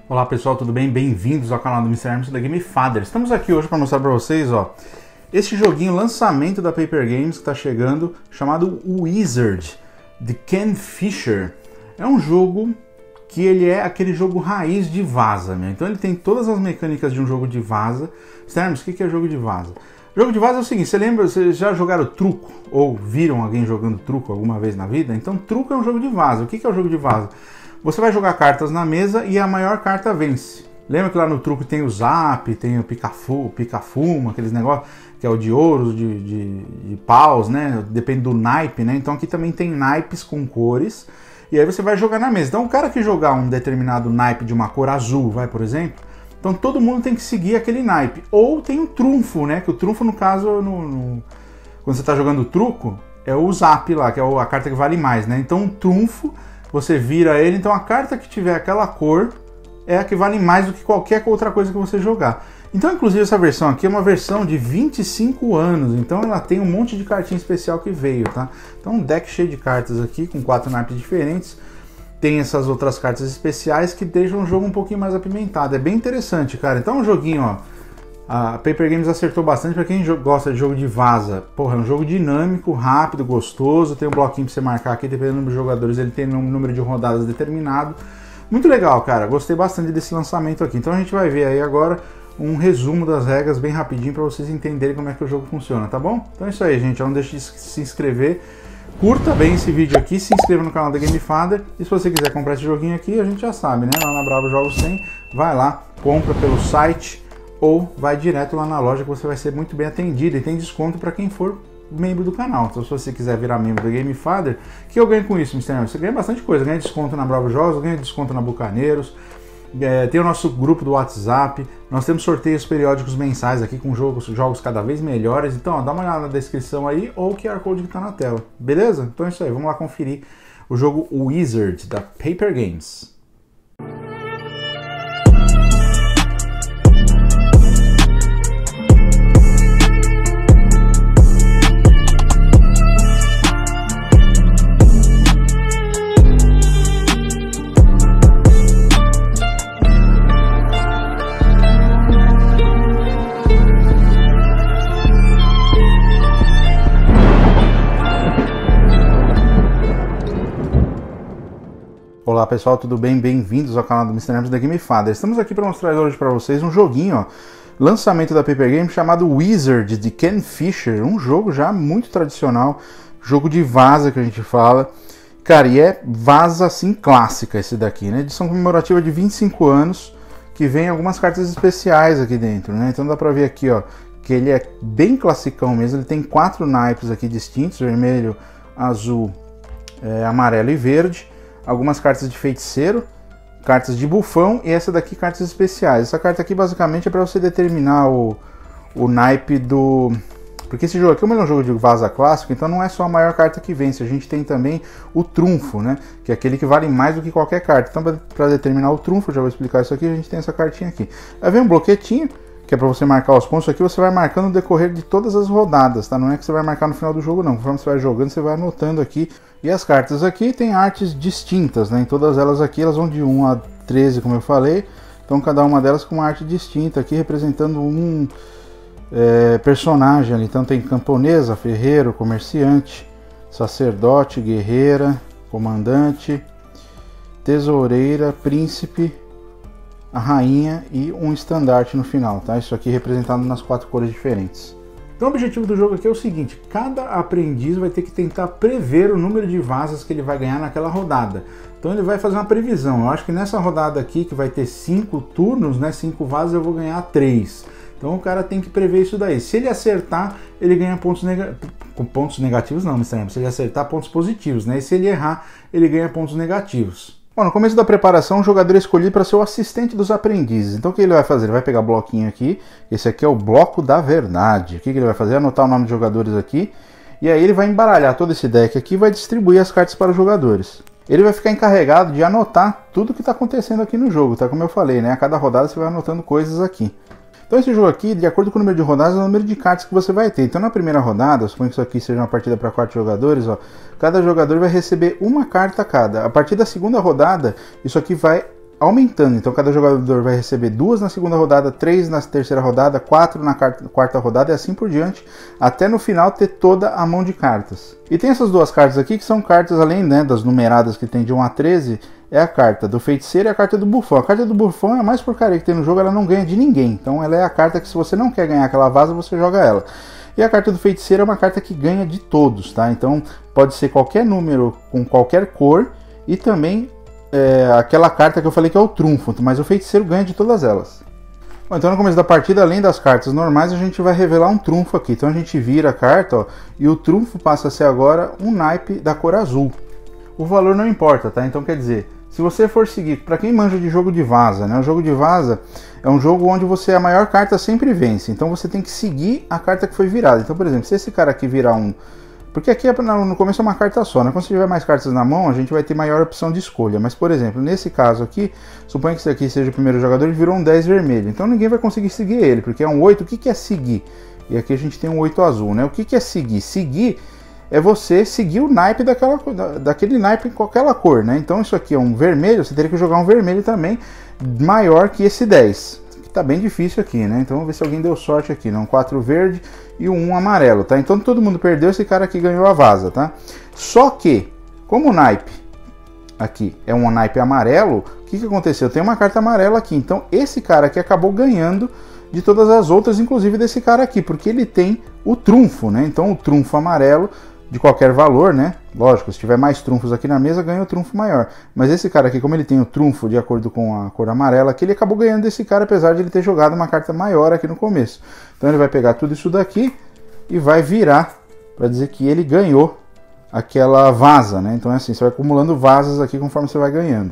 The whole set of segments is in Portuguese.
Olá pessoal, tudo bem? Bem-vindos ao canal do Mr. Hermes da GameFather. Estamos aqui hoje para mostrar para vocês, este joguinho, lançamento da Paper Games que está chegando, chamado Wizard, de Ken Fisher. É um jogo que ele é aquele jogo raiz de vaza, né? Então ele tem todas as mecânicas de um jogo de vaza. Mr. Hermes, o que é jogo de vaza? Jogo de vaza é o seguinte, vocês já jogaram truco? Ou viram alguém jogando truco alguma vez na vida? Então truco é um jogo de vaza. O que é o jogo de vaza? Você vai jogar cartas na mesa e a maior carta vence. Lembra que lá no truco tem o zap, tem o pica-fuma, aqueles negócios, que é o de ouros, de paus, né? Depende do naipe, né? Então aqui também tem naipes com cores. E aí você vai jogar na mesa. Então o cara que jogar um determinado naipe de uma cor azul, por exemplo, então todo mundo tem que seguir aquele naipe. Ou tem o trunfo, né? Que o trunfo, no caso, quando você está jogando truco, é o zap lá, que é a carta que vale mais, né? Então o trunfo, você vira ele, então a carta que tiver aquela cor é a que vale mais do que qualquer outra coisa que você jogar. Então, inclusive, essa versão aqui é uma versão de 25 anos, então ela tem um monte de cartinha especial que veio, tá? Então um deck cheio de cartas aqui, com 4 naipes diferentes. Tem essas outras cartas especiais que deixam o jogo um pouquinho mais apimentado. É bem interessante, cara. Então é um joguinho, a Paper Games acertou bastante para quem gosta de jogo de vaza. Porra, é um jogo dinâmico, rápido, gostoso. Tem um bloquinho para você marcar aqui, dependendo do número de jogadores, ele tem um número de rodadas determinado. Muito legal, cara. Gostei bastante desse lançamento aqui. Então a gente vai ver aí agora um resumo das regras bem rapidinho para vocês entenderem como é que o jogo funciona, tá bom? Então é isso aí, gente. Não deixe de se inscrever. Curta bem esse vídeo aqui, se inscreva no canal da GameFather. E se você quiser comprar esse joguinho aqui, a gente já sabe, né? Lá na Bravo Jogos 100, vai lá, compra pelo site ou vai direto lá na loja que você vai ser muito bem atendido. E tem desconto para quem for membro do canal. Então se você quiser virar membro da GameFather, o que eu ganho com isso, Mr. Hermes? Você ganha bastante coisa, ganha desconto na Bravo Jogos, ganha desconto na Bucaneiros. Tem o nosso grupo do WhatsApp, nós temos sorteios periódicos mensais aqui com jogos cada vez melhores. Então dá uma olhada na descrição aí ou o QR Code que está na tela, beleza? Então é isso aí, vamos lá conferir o jogo Wizard da Paper Games. Olá pessoal, tudo bem? Bem-vindos ao canal do Mr. Hermes da GameFather. Estamos aqui para mostrar hoje para vocês um joguinho, lançamento da Paper Games, chamado Wizard, de Ken Fisher. Um jogo já muito tradicional, jogo de vaza que a gente fala. Cara, e é vaza assim clássica esse daqui, né? Edição comemorativa de 25 anos, que vem algumas cartas especiais aqui dentro, né? Então dá para ver aqui, que ele é bem classicão mesmo. Ele tem 4 naipes aqui distintos, vermelho, azul, amarelo e verde. Algumas cartas de feiticeiro, cartas de bufão e essa daqui cartas especiais. Essa carta aqui basicamente é para você determinar o naipe do... Porque esse jogo aqui é um jogo de vaza clássico, então não é só a maior carta que vence. A gente tem também o trunfo, né? Que é aquele que vale mais do que qualquer carta. Então para determinar o trunfo, já vou explicar isso aqui, a gente tem essa cartinha aqui. Aí vem um bloquetinho, que é para você marcar os pontos. Aqui você vai marcando no decorrer de todas as rodadas, tá? Não é que você vai marcar no final do jogo, não. Conforme você vai jogando, você vai anotando aqui. E as cartas aqui tem artes distintas, né? Em todas elas aqui, elas vão de 1 a 13, como eu falei. Então cada uma delas com uma arte distinta aqui, representando um personagem ali. Então tem camponesa, ferreiro, comerciante, sacerdote, guerreira, comandante, tesoureira, príncipe, a rainha e um estandarte no final, tá? Isso aqui representado nas 4 cores diferentes. Então o objetivo do jogo aqui é o seguinte: cada aprendiz vai ter que tentar prever o número de vazas que ele vai ganhar naquela rodada. Então ele vai fazer uma previsão. Eu acho que nessa rodada aqui, que vai ter 5 turnos, né, 5 vazas, eu vou ganhar 3. Então o cara tem que prever isso daí. Se ele acertar, ele ganha pontos negativos não, Mr. Hermes. Se ele acertar, pontos positivos, né? E se ele errar, ele ganha pontos negativos. Bom, no começo da preparação, o jogador é escolhido para ser o assistente dos aprendizes. Então o que ele vai fazer? Ele vai pegar o bloquinho aqui. Esse aqui é o bloco da verdade. O que ele vai fazer? Anotar o nome dos jogadores aqui. E aí ele vai embaralhar todo esse deck aqui e vai distribuir as cartas para os jogadores. Ele vai ficar encarregado de anotar tudo que está acontecendo aqui no jogo, tá? Como eu falei, né? A cada rodada você vai anotando coisas aqui. Então esse jogo aqui, de acordo com o número de rodadas, é o número de cartas que você vai ter. Então na primeira rodada, suponho que isso aqui seja uma partida para 4 jogadores, ó, cada jogador vai receber uma carta cada. A partir da segunda rodada, isso aqui vai aumentando. Então cada jogador vai receber 2 na segunda rodada, 3 na terceira rodada, 4 na quarta rodada e assim por diante, até no final ter toda a mão de cartas. E tem essas duas cartas aqui que são cartas, além, né, das numeradas que tem de 1 a 13, é a carta do feiticeiro e a carta do bufão. A carta do bufão é a mais porcaria que tem no jogo, ela não ganha de ninguém. Então ela é a carta que, se você não quer ganhar aquela vaza, você joga ela. E a carta do feiticeiro é uma carta que ganha de todos, tá? Então pode ser qualquer número com qualquer cor e também aquela carta que eu falei que é o trunfo, mas o feiticeiro ganha de todas elas. Bom, então no começo da partida, além das cartas normais, a gente vai revelar um trunfo aqui. Então a gente vira a carta, ó, e o trunfo passa a ser agora um naipe da cor azul. O valor não importa, tá? Então quer dizer, se você for seguir, para quem manja de jogo de vaza, né? O jogo de vaza é um jogo onde a maior carta sempre vence. Então você tem que seguir a carta que foi virada. Então, por exemplo, se esse cara aqui virar um... Porque aqui no começo é uma carta só, né? Quando você tiver mais cartas na mão, a gente vai ter maior opção de escolha. Mas, por exemplo, nesse caso aqui, suponha que esse aqui seja o primeiro jogador, ele virou um 10 vermelho. Então ninguém vai conseguir seguir ele, porque é um 8. O que é seguir? E aqui a gente tem um 8 azul, né? O que é seguir? Seguir é você seguir o naipe daquele naipe com aquela cor, né? Então isso aqui é um vermelho, você teria que jogar um vermelho também maior que esse 10. Tá bem difícil aqui, né? Então vamos ver se alguém deu sorte aqui, né? Um 4 verde e um 1 amarelo, tá? Então todo mundo perdeu, esse cara aqui ganhou a vaza, tá? Só que, como o naipe aqui é um naipe amarelo, o que aconteceu? Tem uma carta amarela aqui, então esse cara aqui acabou ganhando de todas as outras, inclusive desse cara aqui, porque ele tem o trunfo, né? Então o trunfo amarelo de qualquer valor, né? Lógico, se tiver mais trunfos aqui na mesa, ganha o trunfo maior. Mas esse cara aqui, como ele tem o trunfo de acordo com a cor amarela aqui, ele acabou ganhando desse cara, apesar de ele ter jogado uma carta maior aqui no começo. Então ele vai pegar tudo isso daqui e vai virar para dizer que ele ganhou aquela vaza, né? Então é assim, você vai acumulando vazas aqui conforme você vai ganhando.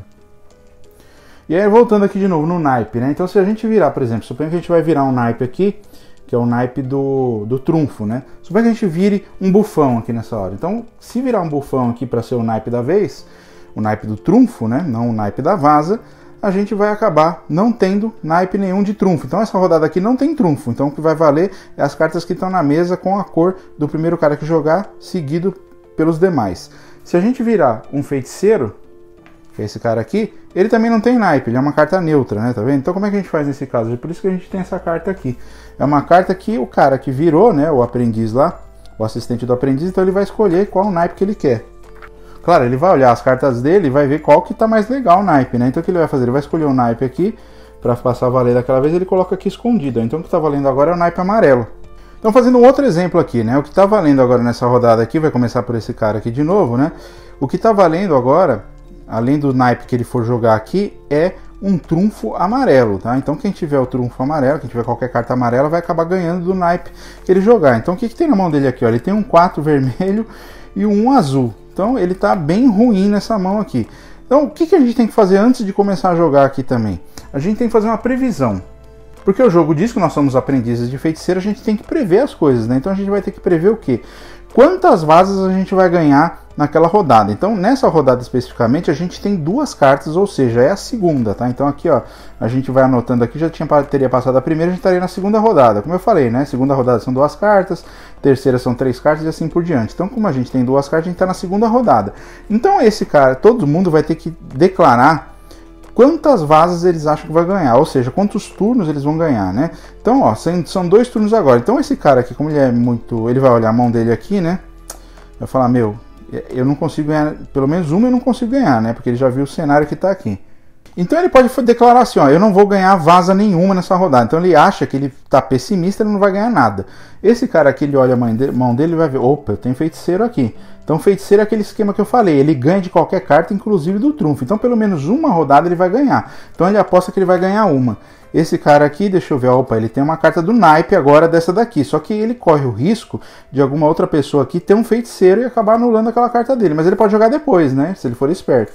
E aí voltando aqui de novo no naipe, né? Então se a gente virar, por exemplo, suponha que a gente vai virar um naipe aqui, que é o naipe do trunfo, né? Suponha que a gente vire um bufão aqui nessa hora. Então, se virar um bufão aqui para ser o naipe da vez, o naipe do trunfo, né? Não o naipe da vaza, a gente vai acabar não tendo naipe nenhum de trunfo. Então, essa rodada aqui não tem trunfo. Então, o que vai valer é as cartas que estão na mesa com a cor do primeiro cara que jogar, seguido pelos demais. Se a gente virar um feiticeiro, que é esse cara aqui, ele também não tem naipe, ele é uma carta neutra, né? Tá vendo? Então como é que a gente faz nesse caso? É por isso que a gente tem essa carta aqui. É uma carta que o cara que virou, né, o aprendiz lá, o assistente do aprendiz, então ele vai escolher qual naipe que ele quer. Claro, ele vai olhar as cartas dele e vai ver qual que tá mais legal o naipe, né? Então o que ele vai fazer? Ele vai escolher um naipe aqui, para passar a valer daquela vez, ele coloca aqui escondido. Então o que tá valendo agora é o naipe amarelo. Então fazendo um outro exemplo aqui, né? O que tá valendo agora nessa rodada aqui, vai começar por esse cara aqui de novo, né? O que tá valendo agora, além do naipe que ele for jogar aqui, é um trunfo amarelo, tá? Então quem tiver o trunfo amarelo, quem tiver qualquer carta amarela, vai acabar ganhando do naipe que ele jogar. Então o que tem na mão dele aqui? Ó? Ele tem um 4 vermelho e um 1 azul. Então ele tá bem ruim nessa mão aqui. Então o que a gente tem que fazer antes de começar a jogar aqui também? A gente tem que fazer uma previsão. Porque o jogo diz que nós somos aprendizes de feiticeiro, a gente tem que prever as coisas, né? Então a gente vai ter que prever o quê? Quantas vazas a gente vai ganhar naquela rodada. Então, nessa rodada especificamente, a gente tem 2 cartas, ou seja, é a segunda, tá? Então aqui, ó, a gente vai anotando aqui, teria passado a primeira, a gente estaria na segunda rodada. Como eu falei, né? Segunda rodada são 2 cartas, terceira são 3 cartas e assim por diante. Então, como a gente tem 2 cartas, a gente está na segunda rodada. Então, esse cara, todo mundo vai ter que declarar quantas vazas eles acham que vai ganhar, ou seja, quantos turnos eles vão ganhar, né? Então, ó, são 2 turnos agora. Então, esse cara aqui, como ele é muito... Ele vai olhar a mão dele aqui, né? Vai falar, meu, eu não consigo ganhar, pelo menos uma eu não consigo ganhar, né? Porque ele já viu o cenário que tá aqui. Então ele pode declarar assim, ó, eu não vou ganhar vaza nenhuma nessa rodada. Então ele acha que ele tá pessimista, ele não vai ganhar nada. Esse cara aqui, ele olha a mão dele e vai ver, opa, eu tenho feiticeiro aqui. Então feiticeiro é aquele esquema que eu falei, ele ganha de qualquer carta, inclusive do trunfo. Então pelo menos uma rodada ele vai ganhar. Então ele aposta que ele vai ganhar uma. Esse cara aqui, deixa eu ver, opa, ele tem uma carta do naipe agora dessa daqui. Só que ele corre o risco de alguma outra pessoa aqui ter um feiticeiro e acabar anulando aquela carta dele. Mas ele pode jogar depois, né, se ele for esperto.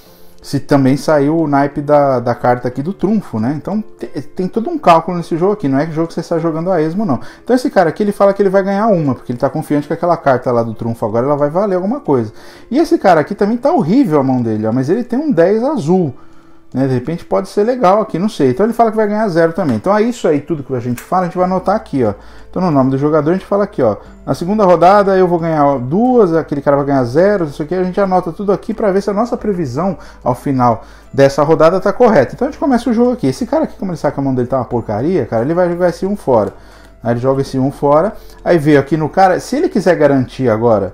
Se também saiu o naipe da carta aqui do trunfo, né? Então tem todo um cálculo nesse jogo aqui, não é que jogo que você está jogando a esmo, não. Então esse cara aqui, ele fala que ele vai ganhar uma, porque ele está confiante que aquela carta lá do trunfo agora ela vai valer alguma coisa. E esse cara aqui também tá horrível a mão dele, ó, mas ele tem um 10 azul. né? De repente pode ser legal aqui, não sei. Então ele fala que vai ganhar 0 também. Então é isso aí, tudo que a gente fala, a gente vai anotar aqui, ó. Então no nome do jogador a gente fala aqui, ó. Na segunda rodada eu vou ganhar 2, aquele cara vai ganhar 0, isso aqui a gente anota tudo aqui para ver se a nossa previsão ao final dessa rodada tá correta. Então a gente começa o jogo aqui. Esse cara aqui, como ele sabe que a mão dele tá uma porcaria, cara, ele vai jogar esse 1 fora. Aí ele joga esse 1 fora, aí veio aqui no cara, se ele quiser garantir agora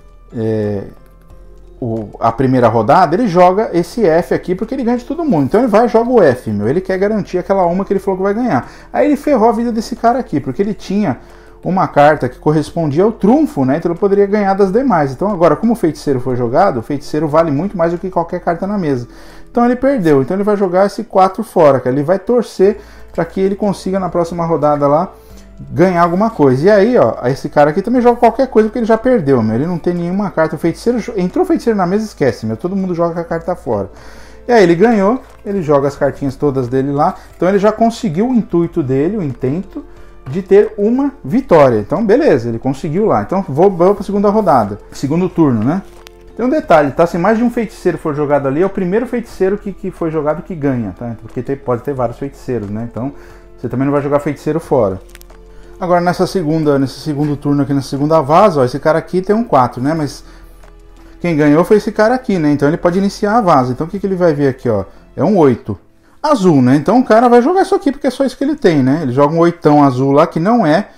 a primeira rodada, ele joga esse F aqui, porque ele ganha de todo mundo. Então ele vai e joga o F, meu. Ele quer garantir aquela uma que ele falou que vai ganhar. Aí ele ferrou a vida desse cara aqui, porque ele tinha uma carta que correspondia ao trunfo, né? Então ele poderia ganhar das demais. Então agora, como o feiticeiro foi jogado, o feiticeiro vale muito mais do que qualquer carta na mesa. Então ele perdeu. Então ele vai jogar esse 4 fora, cara. Ele vai torcer para que ele consiga na próxima rodada lá ganhar alguma coisa. E aí, ó, esse cara aqui também joga qualquer coisa porque ele já perdeu, meu. Ele não tem nenhuma carta. O feiticeiro entrou o feiticeiro na mesa, esquece, meu. Todo mundo joga com a carta fora. E aí ele ganhou, ele joga as cartinhas todas dele lá. Então ele já conseguiu o intuito dele, o intento de ter uma vitória. Então beleza, ele conseguiu lá. Então vou para a segunda rodada, segundo turno, né? Tem um detalhe, tá? Se mais de um feiticeiro for jogado ali, é o primeiro feiticeiro que foi jogado que ganha, tá? Porque pode ter vários feiticeiros, né? Então você também não vai jogar feiticeiro fora. Agora nesse segundo turno aqui, nessa segunda vaza, ó, esse cara aqui tem um 4, né? Mas quem ganhou foi esse cara aqui, né? Então ele pode iniciar a vaza. Então o que ele vai ver aqui, ó? É um 8. Azul, né? Então o cara vai jogar isso aqui porque é só isso que ele tem, né? Ele joga um 8 azul lá, que não é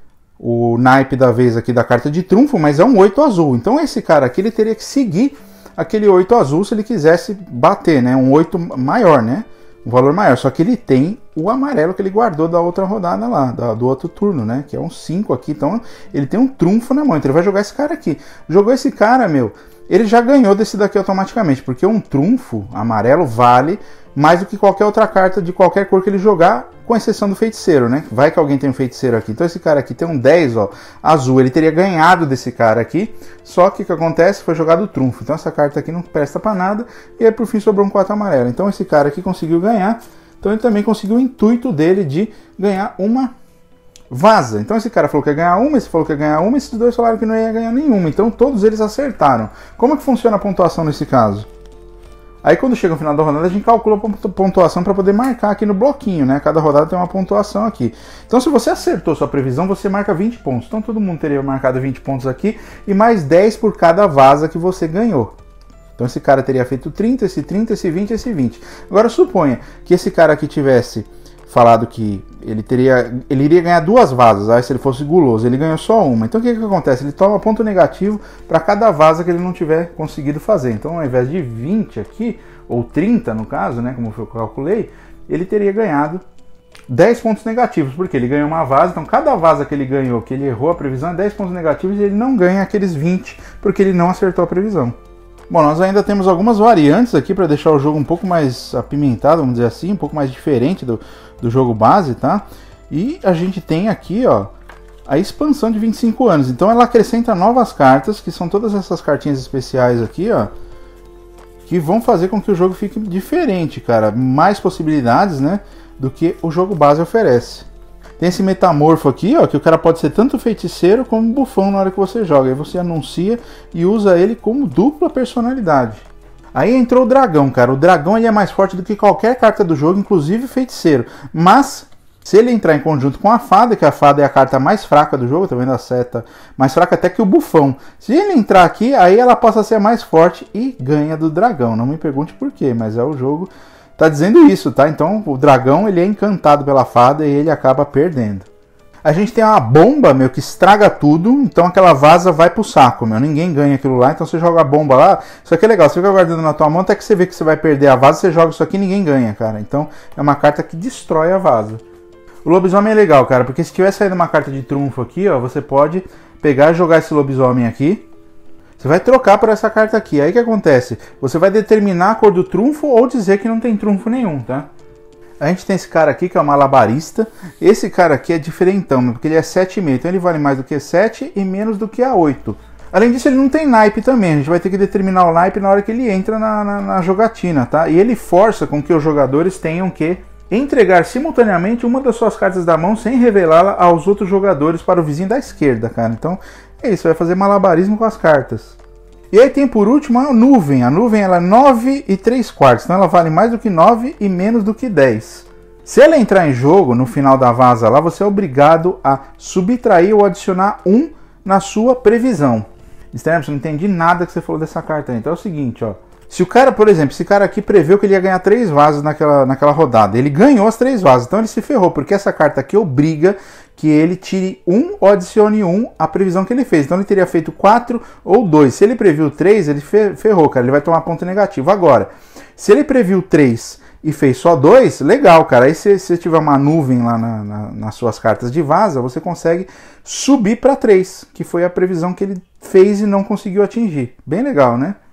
o naipe da vez aqui da carta de trunfo, mas é um 8 azul. Então esse cara aqui, ele teria que seguir aquele 8 azul se ele quisesse bater, né? Um 8 maior, né? Um valor maior, só que ele tem o amarelo que ele guardou da outra rodada lá, do outro turno, né? Que é um 5 aqui, então ele tem um trunfo na mão, então ele vai jogar esse cara aqui. Jogou esse cara, meu, ele já ganhou desse daqui automaticamente, porque um trunfo amarelo vale mais do que qualquer outra carta de qualquer cor que ele jogar, com exceção do feiticeiro, né? Vai que alguém tem um feiticeiro aqui. Então esse cara aqui tem um 10, ó, azul. Ele teria ganhado desse cara aqui, só que o que acontece? Foi jogado o trunfo. Então essa carta aqui não presta pra nada, e aí por fim sobrou um 4 amarelo. Então esse cara aqui conseguiu ganhar, então ele também conseguiu o intuito dele de ganhar uma vaza. Então esse cara falou que ia ganhar uma, esse falou que ia ganhar uma, esses dois falaram que não ia ganhar nenhuma. Então todos eles acertaram. Como é que funciona a pontuação nesse caso? Aí quando chega no final da rodada a gente calcula a pontuação para poder marcar aqui no bloquinho, né? Cada rodada tem uma pontuação aqui. Então se você acertou sua previsão, você marca 20 pontos. Então todo mundo teria marcado 20 pontos aqui e mais 10 por cada vaza que você ganhou. Então esse cara teria feito 30, esse 20 e esse 20. Agora suponha que esse cara aqui tivesse falado que ele iria ganhar 2 vazas, aí se ele fosse guloso, ele ganhou só uma. Então o que acontece? Ele toma ponto negativo para cada vaza que ele não tiver conseguido fazer. Então ao invés de 20 aqui, ou 30 no caso, né, como eu calculei, ele teria ganhado 10 pontos negativos, porque ele ganhou uma vaza, então cada vaza que ele ganhou, que ele errou a previsão, é 10 pontos negativos, e ele não ganha aqueles 20, porque ele não acertou a previsão. Bom, nós ainda temos algumas variantes aqui para deixar o jogo um pouco mais apimentado, vamos dizer assim, um pouco mais diferente do jogo base, tá? E a gente tem aqui, ó, a expansão de 25 anos. Então ela acrescenta novas cartas, que são todas essas cartinhas especiais aqui, ó, que vão fazer com que o jogo fique diferente, cara. Mais possibilidades, né, do que o jogo base oferece. Tem esse metamorfo aqui, ó, que o cara pode ser tanto feiticeiro como bufão na hora que você joga. Aí você anuncia e usa ele como dupla personalidade. Aí entrou o dragão, cara. O dragão ele é mais forte do que qualquer carta do jogo, inclusive feiticeiro. Mas se ele entrar em conjunto com a fada, que a fada é a carta mais fraca do jogo, tá vendo a seta? Mais fraca até que o bufão. Se ele entrar aqui, aí ela passa a ser mais forte e ganha do dragão. Não me pergunte por quê, mas é o jogo tá dizendo isso, tá? Então o dragão ele é encantado pela fada e ele acaba perdendo. A gente tem uma bomba, meu, que estraga tudo, então aquela vaza vai pro saco, meu. Ninguém ganha aquilo lá, então você joga a bomba lá. Isso aqui é legal, você fica guardando na tua mão até que você vê que você vai perder a vaza, você joga isso aqui e ninguém ganha, cara. Então é uma carta que destrói a vaza. O lobisomem é legal, cara, porque se tiver saído uma carta de trunfo aqui, ó, você pode pegar e jogar esse lobisomem aqui. Você vai trocar por essa carta aqui. Aí o que acontece? Você vai determinar a cor do trunfo ou dizer que não tem trunfo nenhum, tá? A gente tem esse cara aqui que é o malabarista. Esse cara aqui é diferentão, porque ele é 7,5. Então ele vale mais do que 7 e menos do que a 8. Além disso, ele não tem naipe também. A gente vai ter que determinar o naipe na hora que ele entra na jogatina, tá? E ele força com que os jogadores tenham que entregar simultaneamente uma das suas cartas da mão sem revelá-la aos outros jogadores para o vizinho da esquerda, cara. Então é isso, vai fazer malabarismo com as cartas. E aí tem por último a nuvem. A nuvem ela é 9 e 3/4, então ela vale mais do que 9 e menos do que 10. Se ela entrar em jogo no final da vaza lá, você é obrigado a subtrair ou adicionar 1 na sua previsão. Stermson, não entendi nada que você falou dessa carta aí. Então é o seguinte, ó. Se o cara, por exemplo, esse cara aqui preveu que ele ia ganhar 3 vazas naquela rodada, ele ganhou as 3 vazas, então ele se ferrou, porque essa carta aqui obriga que ele tire 1 ou adicione 1 à previsão que ele fez. Então ele teria feito 4 ou 2. Se ele previu 3, ele ferrou, cara, ele vai tomar ponto negativo. Agora, se ele previu 3 e fez só 2, legal, cara. Aí se você tiver uma nuvem lá nas suas cartas de vaza, você consegue subir para 3, que foi a previsão que ele fez e não conseguiu atingir. Bem legal, né?